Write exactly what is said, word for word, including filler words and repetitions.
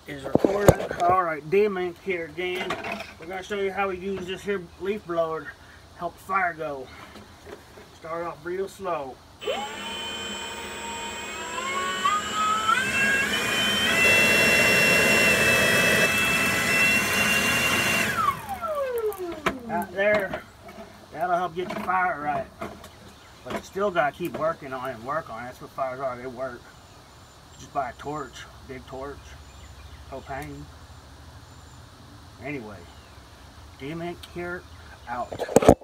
is recording. Alright, D-Mink here again. We're going to show you how we use this here leaf blower to help the fire go. Start off real slow. Out there, that'll help get the fire right. But you still got to keep working on it and work on it. That's what fires are, they work. Just buy a torch, big torch, propane. Anyway, D-Mink here, out.